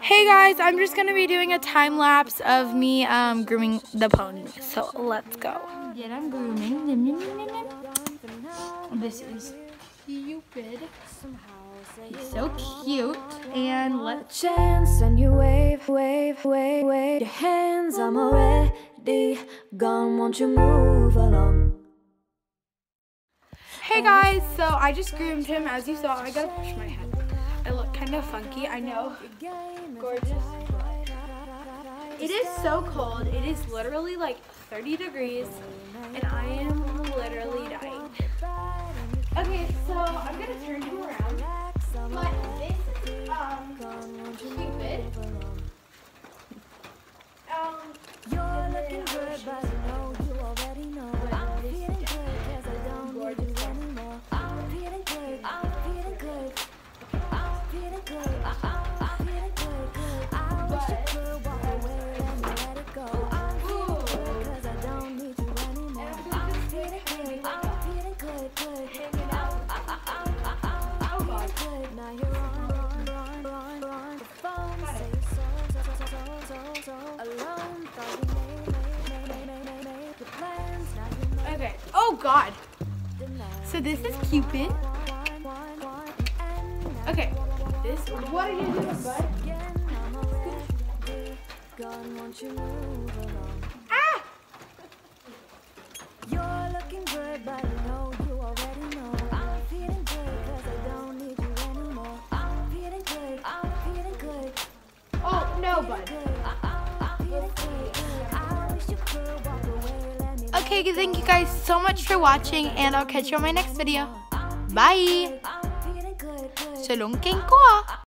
Hey guys, I'm just gonna be doing a time lapse of me grooming the pony. So let's go. Again, I'm grooming. This is Cupid. He's so cute. And let's chance and you wave your hands. I'm already gone. Won't you move along? Hey guys, so I just groomed him. As you saw, I gotta push my head. I look kind of funky, I know. Gorgeous. It is so cold. It is literally like 30 degrees, and I am literally dying. Okay, so I'm gonna turn him around. But this Cupid. You're looking good, but I know you already know. I'm feeling good, cause I don't need you anymore. I'm feeling good, I'm feeling good. I'm feeling good, I'm feeling good. I wish you could walk away and let it go. I'm feeling good, cause I don't need you anymore. I'm feeling good, I'm feeling good, good. Hanging out, I'm feeling good. Now you're on the phone, say so alone. Thought you made your plans. Now you know. Okay. Oh God. So this is Cupid. Okay. This. What are you doing, bud? Ah! You're looking good, but I know you already know. I'm feeling good, cause I don't need you anymore. I'm feeling good, I'm feeling good. Oh no, bud. Okay, thank you guys so much for watching, and I'll catch you on my next video. Bye! Shalom king ko!